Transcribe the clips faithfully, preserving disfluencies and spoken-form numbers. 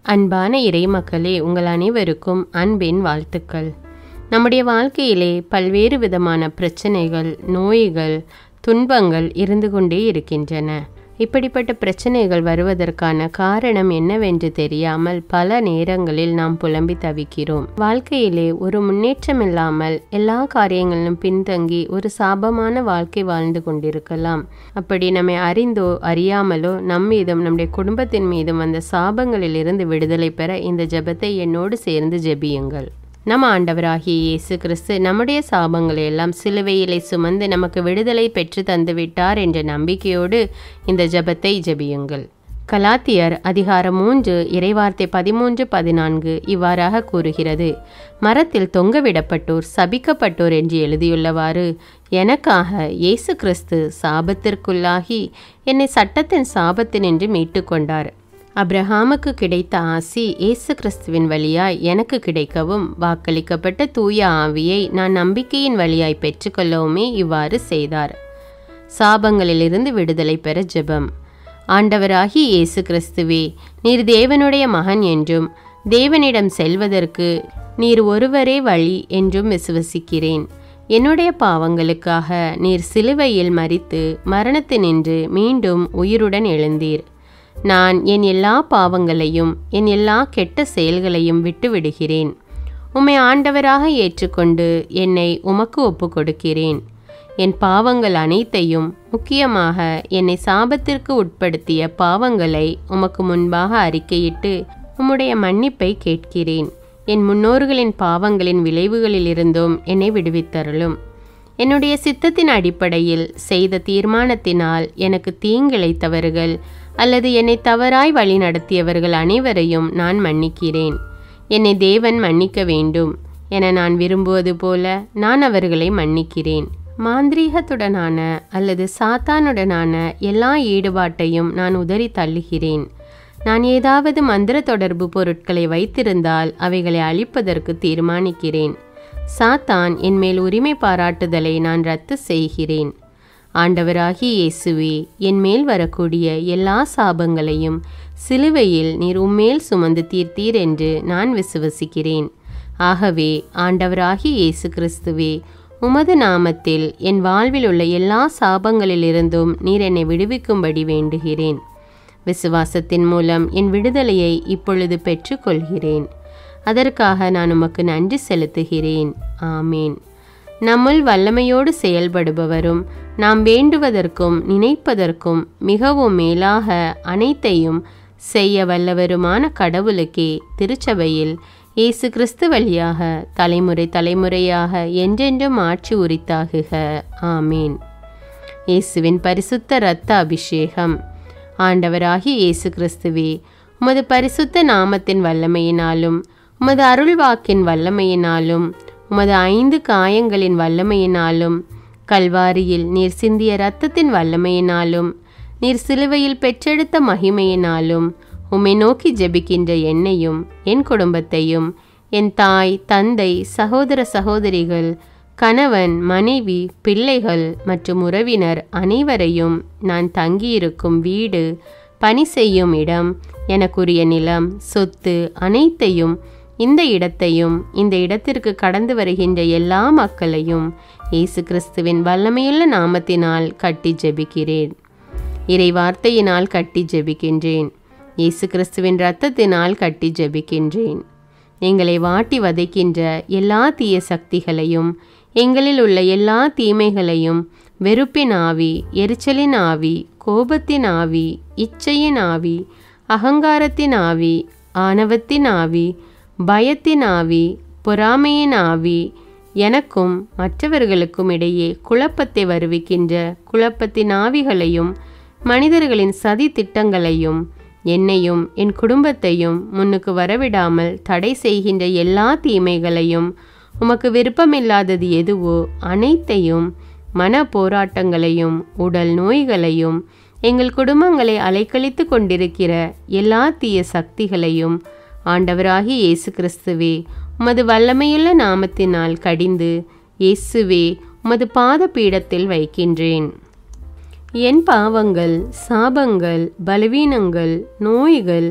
அன்பான இறைமக்களே, உங்கள் அனைவருக்கும் அன்பின் வாழ்த்துக்கள். நம்முடைய வாழ்க்கையிலே பல்வேறு விதமான பிரச்சனைகள், நோய்கள், துன்பங்கள் இருந்து கொண்டே இருக்கின்றன. இப்படிப்பட்ட பிரச்சனைகள் வருவதற்கான காரணம் என்னவென்று தெரியாமல் பல நேரங்களில் நாம் புலம்பி தவிக்கிறோம். வாழ்க்கையிலே ஒரு முன்னேற்றம் இல்லாமல் எல்லா காரியங்களிலும் பின்தங்கி ஒரு சாபமான வாழ்க்கை வாழ்ந்து கொண்டிருக்கலாம். அப்படி நம்மை அறிந்தோ அறியாமலோ நம் மீதும் நம்முடைய குடும்பத்தின் மீதும் வந்த சாபங்களில் இருந்து விடுதலை பெற இந்த ஜெபத்தை என்னோடு சேர்ந்து ஜெபியுங்கள். நம் ஆண்டவராகிய இயேசு கிறிஸ்து நம்முடைய சாபங்களை எல்லாம் சிலுவையிலே சுமந்து நமக்கு விடுதலை பெற்று தந்துவிட்டார் என்ற நம்பிக்கையோடு இந்த ஜெபத்தை ஜெபியுங்கள். கலாத்தியர் அதிகாரம் மூன்று இறைவார்த்தை பதிமூன்று பதினான்கு இவ்வாறாக கூறுகிறது: மரத்தில் தொங்கவிடப்பட்டோர் சபிக்கப்பட்டோர் என்று எழுதியுள்ளவாறு எனக்காக இயேசு கிறிஸ்து சாபத்திற்குள்ளாகி என்னை சட்டத்தின் சாபத்தினின்று மீட்டு கொண்டார். அப்ரஹாமுக்கு கிடைத்த ஆசி இயேசு கிறிஸ்துவின் வழியாய் எனக்கு கிடைக்கவும், வாக்களிக்கப்பட்ட தூய ஆவியை நான் நம்பிக்கையின் வழியாய் பெற்றுக்கொள்ளவுமே இவ்வாறு செய்தார். சாபங்களிலிருந்து விடுதலை பெற ஜெபம். ஆண்டவராகி இயேசு கிறிஸ்துவே, நீர் தேவனுடைய மகன் என்றும் தேவனிடம் செல்வதற்கு நீர் ஒருவரே வழி என்றும் விசுவசிக்கிறேன். என்னுடைய பாவங்களுக்காக நீர் சிலுவையில் மரித்து மரணத்தினின்று மீண்டும் உயிருடன் எழுந்தீர். நான் என் எல்லா பாவங்களையும் என் எல்லா கெட்ட செயல்களையும் விட்டு விடுகிறேன். உம்மை ஆண்டவராக ஏற்றுக்கொண்டு என்னை உமக்கு ஒப்பு கொடுக்கிறேன். என் பாவங்கள் அனைத்தையும், முக்கியமாக என்னை சாபத்திற்கு உட்படுத்திய பாவங்களை உமக்கு முன்பாக அறிக்கையிட்டு உம்முடைய மன்னிப்பை கேட்கிறேன். என் முன்னோர்களின் பாவங்களின் விளைவுகளிலிருந்தும் என்னை விடுவித்தருளும். என்னுடைய சித்தத்தின் அடிப்படையில் செய்த தீர்மானத்தினால் எனக்கு தீங்கிழைத்தவர்கள் அல்லது என்னை தவறாய் வழி நடத்தியவர்கள் அனைவரையும் நான் மன்னிக்கிறேன். என்னை தேவன் மன்னிக்க வேண்டும் என நான் விரும்புவது போல நான் அவர்களை மன்னிக்கிறேன். மாந்திரீகத்துடனான அல்லது சாத்தானுடனான எல்லா ஈடுபாட்டையும் நான் உதறி தள்ளுகிறேன். நான் ஏதாவது மந்திர தொடர்பு பொருட்களை வைத்திருந்தால் அவைகளை அழிப்பதற்கு தீர்மானிக்கிறேன். சாத்தான் என்மேல் உரிமை பாராட்டுதலை நான் ரத்து செய்கிறேன். ஆண்டவராகிய இயேசுவே, என் மேல் வரக்கூடிய எல்லா சாபங்களையும் சிலுவையில் நீர் உம்மேல் சுமந்து தீர்த்தீர் என்று நான் விசுவசிக்கிறேன். ஆகவே ஆண்டவராகிய இயேசு கிறிஸ்துவே, உமது நாமத்தில் என் வாழ்வில் உள்ள எல்லா சாபங்களிலிருந்தும் நீர் என்னை விடுவிக்கும்படி வேண்டுகிறேன். விசுவாசத்தின் மூலம் என் விடுதலையை இப்பொழுது பெற்றுக்கொள்கிறேன். அதற்காக நான் உமக்கு நன்றி செலுத்துகிறேன். ஆமேன். நம்முள் வல்லமையோடு செயல்படுபவரும் நாம் வேண்டுவதற்கும் நினைப்பதற்கும் மிகவும் மேலாக அனைத்தையும் செய்ய வல்லவருமான கடவுளுக்கே திருச்சபையில் இயேசு கிறிஸ்து வழியாக தலைமுறை தலைமுறையாக என்றென்றும் ஆட்சி உரித்தாகுக. ஆமீன். இயேசுவின் பரிசுத்த இரத்த அபிஷேகம். ஆண்டவராகிய இயேசு கிறிஸ்துவே, உமது பரிசுத்த நாமத்தின் வல்லமையினாலும் உமது அருள்வாக்கின் வல்லமையினாலும் உமது ஐந்து காயங்களின் வல்லமையினாலும் கல்வாரியில் நீர் சிந்திய இரத்தத்தின் வல்லமையினாலும் நீர் சிலுவையில் பெற்றெடுத்த மகிமையினாலும் உம்மை நோக்கி ஜெபிக்கின்ற என்னையும் என் குடும்பத்தையும் என் தாய் தந்தை சகோதர சகோதரிகள் கணவன் மனைவி பிள்ளைகள் மற்றும் உறவினர் அனைவரையும் நான் தங்கியிருக்கும் வீடு பணி செய்யும் இடம் எனக்குரிய நிலம் சொத்து அனைத்தையும் இந்த இடத்தையும் இந்த இடத்திற்கு கடந்து வருகின்ற எல்லா மக்களையும் இயேசு கிறிஸ்துவின் வல்லமையுள்ள நாமத்தினால் கட்டி ஜெபிக்கிறேன். இறை வார்த்தையினால் கட்டி ஜெபிக்கின்றேன். இயேசு கிறிஸ்துவின் இரத்தத்தினால் கட்டி ஜெபிக்கின்றேன். எங்களை வாட்டி வதைக்கின்ற எல்லா தீய சக்திகளையும், எங்களில் உள்ள எல்லா தீமைகளையும், வெறுப்பின் ஆவி, எரிச்சலின் ஆவி, கோபத்தின் ஆவி, இச்சையின் ஆவி, அகங்காரத்தின் ஆவி, ஆணவத்தின் ஆவி, பயத்தின் ஆவி, பொறாமையின் ஆவி, எனக்கும் மற்றவர்களுக்கும் இடையே குழப்பத்தை வருவிக்கின்ற குழப்பத்தின் ஆவிகளையும், மனிதர்களின் சதி திட்டங்களையும், என்னையும் என் குடும்பத்தையும் முன்னுக்கு வரவிடாமல் தடை செய்கின்ற எல்லா தீமைகளையும், உமக்கு விருப்பமில்லாதது எதுவோ அனைத்தையும், மன போராட்டங்களையும் உடல் நோய்களையும், எங்கள் குடும்பங்களை அலைக்கழித்து கொண்டிருக்கிற எல்லா தீய சக்திகளையும் ஆண்டவராகிய இயேசு கிறிஸ்துவே, உமது வல்லமையுள்ள நாமத்தினால் கடிந்து இயேசுவே உமது பாத பீடத்தில் வைக்கின்றேன். என் பாவங்கள், சாபங்கள், பலவீனங்கள், நோய்கள்,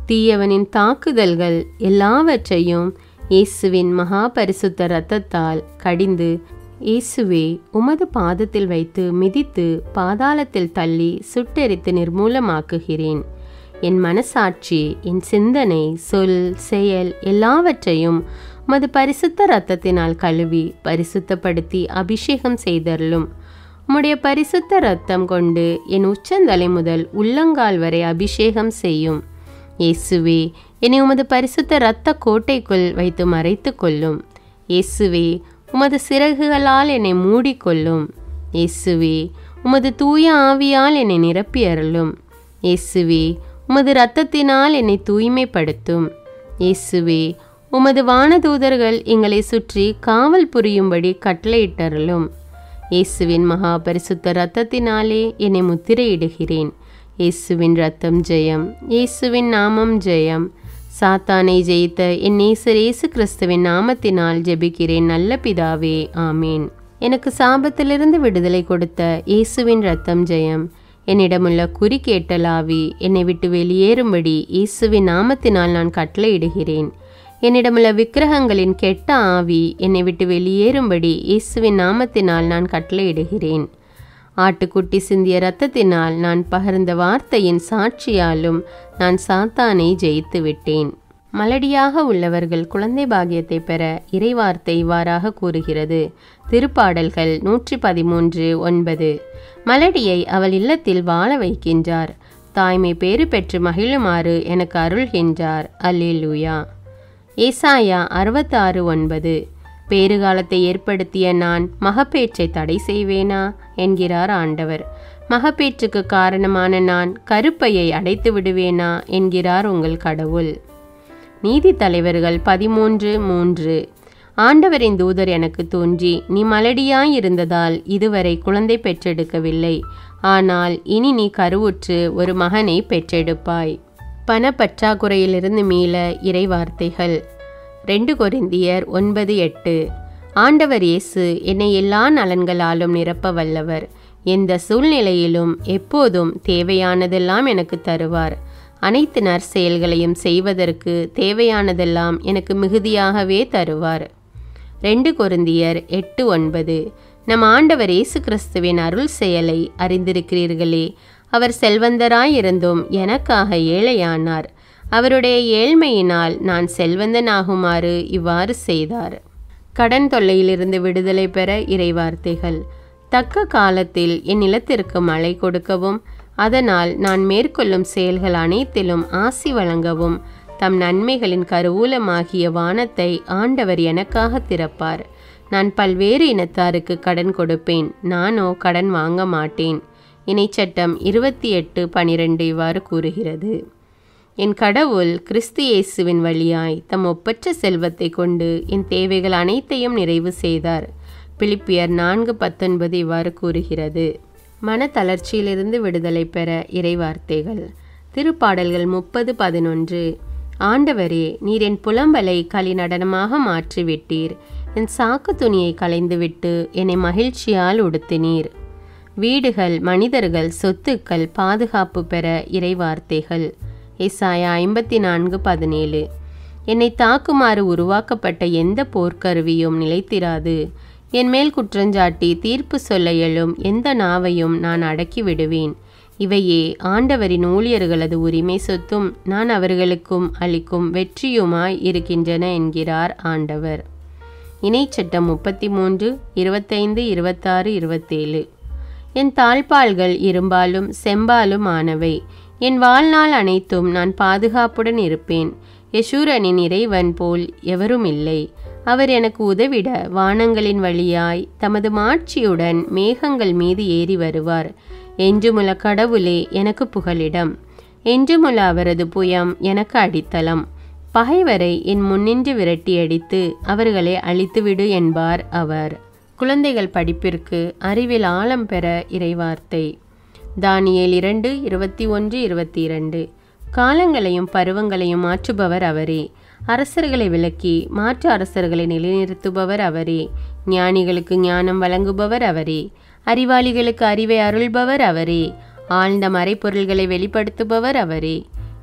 தீயவனின் தாக்குதல்கள் எல்லாவற்றையும் இயேசுவின் மகா பரிசுத்த இரத்தத்தால் கடிந்து, இயேசுவே உமது பாதத்தில் வைத்து மிதித்து பாதாளத்தில் தள்ளி சுட்டெரித்து நிர்மூலமாக்குகிறேன். என் மனசாட்சி, என் சிந்தனை, சொல், செயல் எல்லாவற்றையும் உமது பரிசுத்த இரத்தத்தினால் கழுவி பரிசுத்தப்படுத்தி அபிஷேகம் செய்தருளும். உம்முடைய பரிசுத்த இரத்தம் கொண்டு என் உச்சந்தலை முதல் உள்ளங்கால் வரை அபிஷேகம் செய்யும். இயேசுவே என்னை உமது பரிசுத்த இரத்த கோட்டைக்குள் வைத்து மறைத்து கொள்ளும். இயேசுவே உமது சிறகுகளால் என்னை மூடிக்கொள்ளும். இயேசுவே உமது தூய ஆவியால் என்னை நிரப்பி அருளும். இயேசுவே உமது இரத்தத்தினால் என்னை தூய்மைப்படுத்தும். இயேசுவே உமது வானதூதர்கள் எங்களை சுற்றி காவல் புரியும்படி கட்டளையிட்டருளும். இயேசுவின் மகா பரிசுத்த இரத்தத்தினாலே என்னை முத்திரையிடுகிறேன். இயேசுவின் இரத்தம் ஜெயம். இயேசுவின் நாமம் ஜெயம். சாத்தானை ஜெயித்த என் நேசர் இயேசு கிறிஸ்துவின் நாமத்தினால் ஜெபிக்கிறேன் நல்ல பிதாவே, ஆமேன். எனக்கு சாபத்திலிருந்து விடுதலை கொடுத்த இயேசுவின் இரத்தம் ஜெயம். என்னிடமுள்ள குறிக்கேட்டலாவி என்னை விட்டு வெளியேறும்படி இயேசுவின் நாமத்தினால் நான் கட்டளையிடுகிறேன். என்னிடமுள்ள விக்கிரகங்களின் கெட்ட ஆவி என்னை விட்டு வெளியேறும்படி இயேசுவின் நாமத்தினால் நான் கட்டளையிடுகிறேன். ஆட்டுக்குட்டி சிந்திய இரத்தத்தினால் நான் பகிர்ந்த வார்த்தையின் சாட்சியாலும் நான் சாத்தானை ஜெயித்து விட்டேன். மலடியாக உள்ளவர்கள் குழந்தை பாக்கியத்தை பெற இறைவார்த்தை இவ்வாறாக கூறுகிறது. திருப்பாடல்கள் நூற்றி பதிமூன்று ஒன்பது. மலடியை அவள் இல்லத்தில் வாழ வைக்கின்றார். தாய்மை பேறு பெற்று மகிழுமாறு எனக்கு அருள்கின்றார். அல்லேலூயா. ஏசாயா அறுபத்தாறு ஒன்பது. பேறுகாலத்தை ஏற்படுத்திய நான் மகப்பேற்றை தடை செய்வேனா என்கிறார் ஆண்டவர். மகப்பேற்றுக்கு காரணமான நான் கருப்பையை அடைத்து விடுவேனா என்கிறார் உங்கள் கடவுள். நீதி தலைவர்கள் பதிமூன்று மூன்று. ஆண்டவரின் தூதர் எனக்கு தோன்றி, நீ மலடியாயிருந்ததால் இதுவரை குழந்தை பெற்றெடுக்கவில்லை. ஆனால் இனி நீ கருவுற்று ஒரு மகனை பெற்றெடுப்பாய். பண பற்றாக்குறையிலிருந்து மீள இறைவார்த்தைகள். ரெண்டு கொரிந்தியர் ஒன்பது எட்டு. ஆண்டவர் இயேசு என்னை எல்லா நலன்களாலும் நிரப்ப வல்லவர். எந்த சூழ்நிலையிலும் எப்போதும் தேவையானதெல்லாம் எனக்கு தருவார். அனைத்து நற்செயல்களையும் செய்வதற்கு தேவையானதெல்லாம் எனக்கு மிகுதியாகவே தருவார். ரெண்டு கொரிந்தியர் எட்டு ஒன்பது. நம் ஆண்டவர் இயேசு கிறிஸ்துவின் அருள் செயலை அறிந்திருக்கிறீர்களே. அவர் செல்வந்தராயிருந்தும் எனக்காக ஏழையானார். அவருடைய ஏழ்மையினால் நான் செல்வந்தனாகுமாறு இவ்வாறு செய்தார். கடன் தொல்லையிலிருந்து விடுதலை பெற இறைவார்த்தைகள். தக்க காலத்தில் என் நிலத்திற்கு மழை கொடுக்கவும், அதனால் நான் மேற்கொள்ளும் செயல்கள் அனைத்திலும் ஆசி வழங்கவும் தம் நன்மைகளின் கருவூலமாகிய வானத்தை ஆண்டவர் எனக்காக திறப்பார். நான் பல்வேறு இனத்தாருக்கு கடன் கொடுப்பேன், நானோ கடன் வாங்க மாட்டேன். இணைச்சட்டம் இருபத்தி எட்டு பனிரெண்டு இவ்வாறு கூறுகிறது. என் கடவுள் கிறிஸ்து இயேசுவின் வழியாய் தம் ஒப்பற்ற செல்வத்தை கொண்டு என் தேவைகள் அனைத்தையும் நிறைவு செய்தார். பிலிப்பியர் நான்கு பத்தொன்பது இவ்வாறு கூறுகிறது. மன தளர்ச்சியிலிருந்து விடுதலை பெற இறைவார்த்தைகள். திருப்பாடல்கள் முப்பது பதினொன்று. ஆண்டவரே, நீர் என் புலம்பலை களி நடனமாக மாற்றிவிட்டீர். என் சாக்கு துணியை களைந்துவிட்டு என்னை மகிழ்ச்சியால் உடுத்தினீர். வீடுகள், மனிதர்கள், சொத்துக்கள் பாதுகாப்பு பெற இறைவார்த்தைகள். ஏசாயா ஐம்பத்தி நான்கு பதினேழு. என்னை தாக்குமாறு உருவாக்கப்பட்ட எந்த போர்க்கருவியும் நிலைத்திராது. என் மேல் குற்றஞ்சாட்டி தீர்ப்பு சொல்ல எழும் எந்த நாவையும் நான் அடக்கி விடுவேன். இவையே ஆண்டவரின் ஊழியர்களது உரிமை சொத்தும் நான் அவர்களுக்கும் அளிக்கும் வெற்றியுமாய் இருக்கின்றன என்கிறார் ஆண்டவர். இணைச்சட்டம் முப்பத்தி மூன்று இருபத்தைந்து இருபத்தாறு இருபத்தேழு. என் தாழ்பால்கள் இரும்பாலும் செம்பாலும் ஆனவை. என் வாழ்நாள் அனைத்தும் நான் பாதுகாப்புடன் இருப்பேன். யெஷூரனின் இறைவன் போல் எவரும் இல்லை. அவர் எனக்கு உதவிட வானங்களின் வழியாய் தமது மாட்சியுடன் மேகங்கள் மீது ஏறி வருவார். என்றுமுள்ள கடவுளே எனக்கு புகலிடம். என்றுமுள்ள அவரது புயம் எனக்கு அடித்தளம். பகைவரை என் முன்னின்று விரட்டியடித்து அவர்களை அழித்துவிடு என்பார் அவர். குழந்தைகள் படிப்பிற்கு அறிவில் ஆழம் பெற இறைவார்த்தை. தானியேல் இரண்டு இருபத்தி ஒன்று இருபத்தி இரண்டு. காலங்களையும் பருவங்களையும் மாற்றுபவர் அவரே. அரசர்களை விலக்கி மாற்று அரசர்களை நிலைநிறுத்துபவர் அவரே. ஞானிகளுக்கு ஞானம் வழங்குபவர் அவரே. அறிவாளிகளுக்கு அறிவை அருள்பவர் அவரே. ஆழ்ந்த மறைப்பொருள்களை வெளிப்படுத்துபவர் அவரே.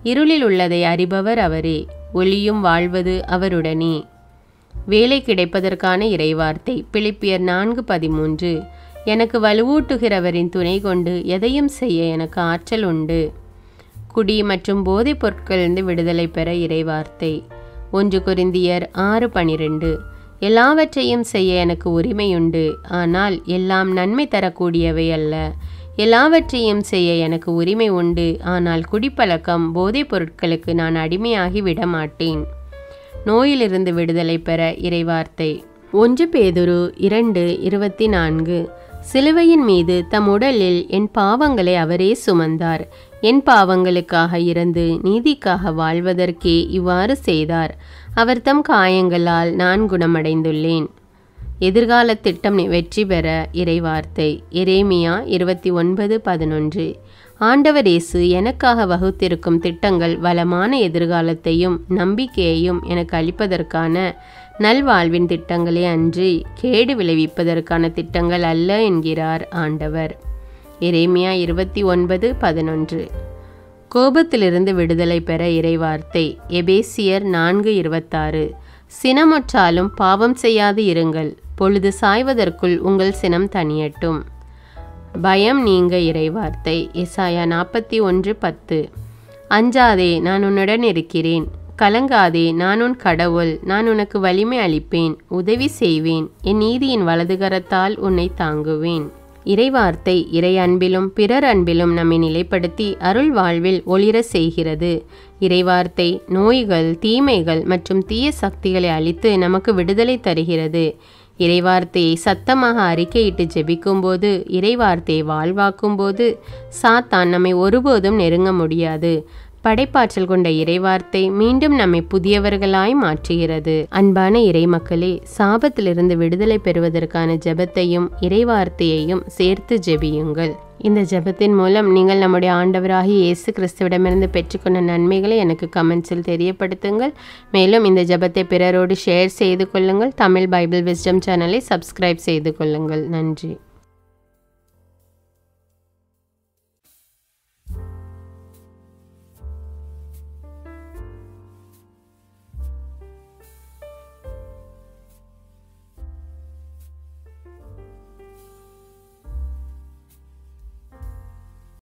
இருளில் உள்ளதை அறிபவர் அவரே, ஒளியும் வாழ்வது அவருடனே. வேலை கிடைப்பதற்கான இறைவார்த்தை பிலிப்பியர் நான்கு பதிமூன்று. எனக்கு வலுவூட்டுகிறவரின் துணை கொண்டு எதையும் செய்ய எனக்கு ஆற்றல் உண்டு. குடி மற்றும் போதைப் பொருட்களிலிருந்து விடுதலை பெற இறைவார்த்தை ஒன்று கொரிந்தியர் ஆறு பனிரெண்டு. எல்லாவற்றையும் செய்ய எனக்கு உரிமையுண்டு, ஆனால் எல்லாம் நன்மை தரக்கூடியவை அல்ல. எல்லாவற்றையும் செய்ய எனக்கு உரிமை உண்டு, ஆனால் குடிப்பழக்கம் போதைப் பொருட்களுக்கு நான் அடிமையாகி விட மாட்டேன். நோயிலிருந்து விடுதலை பெற இறைவார்த்தை ஒன்று பேதுரு இரண்டு இருபத்தி நான்கு. சிலுவையின் மீது தம் உடலில் என் பாவங்களை அவரே சுமந்தார். என் பாவங்களுக்காக இறந்து நீதிக்காக வாழ்வதற்கே இவ்வாறு செய்தார். அவர் தம் காயங்களால் நான் குணமடைந்துள்ளேன். எதிர்கால திட்டம் வெற்றி பெற இறைவார்த்தை எரேமியா இருபத்தி ஒன்பது பதினொன்று. ஆண்டவர் இயேசு எனக்காக வகுத்திருக்கும் திட்டங்கள் வளமான எதிர்காலத்தையும் நம்பிக்கையையும் எனக்கு அளிப்பதற்கான நல்வாழ்வின் திட்டங்களே அன்றி கேடு விளைவிப்பதற்கான திட்டங்கள் அல்ல என்கிறார் ஆண்டவர். எரேமியா இருபத்தி ஒன்பது பதினொன்று. கோபத்திலிருந்து விடுதலை பெற இறைவார்த்தை எபேசியர் நான்கு இருபத்தாறு. சினமுற்றாலும் பாவம் செய்யாது இருங்கள், பொழுது சாய்வதற்குள் உங்கள் சினம் தணியட்டும். பயம் நீங்க இறைவார்த்தை எசாயா நாற்பத்தி ஒன்று பத்து. அஞ்சாதே, நான் உன்னுடன் இருக்கிறேன். கலங்காதே, நான் உன் கடவுள். நான் உனக்கு வலிமை அளிப்பேன், உதவி செய்வேன். என் நீதியின் வலதுகரத்தால் உன்னை தாங்குவேன். இறைவார்த்தை இறை அன்பிலும் பிறர் அன்பிலும் நம்மை நிலைப்படுத்தி அருள் வாழ்வில் ஒளிர செய்கிறது. இறைவார்த்தை நோய்கள், தீமைகள் மற்றும் தீய சக்திகளை அழித்து நமக்கு விடுதலை தருகிறது. இறைவார்த்தையை சத்தமாக அறிக்கையிட்டு ஜெபிக்கும்போது, இறைவார்த்தையை வாழ்வாக்கும்போது சாத்தான் நம்மை ஒருபோதும் நெருங்க முடியாது. படைப்பாற்றல் கொண்ட இறைவார்த்தை மீண்டும் நம்மை புதியவர்களாய் மாற்றுகிறது. அன்பான இறை மக்களே, சாபத்திலிருந்து விடுதலை பெறுவதற்கான ஜெபத்தையும் இறைவார்த்தையையும் சேர்த்து ஜெபியுங்கள். இந்த ஜெபத்தின் மூலம் நீங்கள் நம்முடைய ஆண்டவராகிய இயேசு கிறிஸ்துவிடமிருந்து பெற்றுக்கொண்ட நன்மைகளை எனக்கு கமெண்ட்ஸில் தெரியப்படுத்துங்கள். மேலும் இந்த ஜெபத்தை பிறரோடு ஷேர் செய்து கொள்ளுங்கள். தமிழ் பைபிள் விஸ்டம் சேனலை சப்ஸ்கிரைப் செய்து கொள்ளுங்கள். நன்றி.